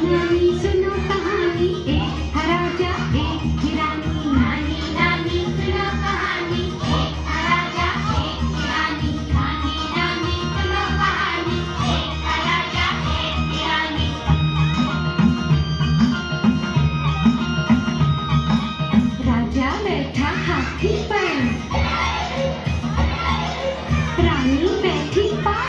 नानी सुनो कहानी, एक था राजा एक थी रानी। नानी नानी सुनो कहानी, एक था राजा एक थी रानी। नानी नानी सुनो कहानी, एक था राजा एक थी रानी। राजा बैठा हाथी पर,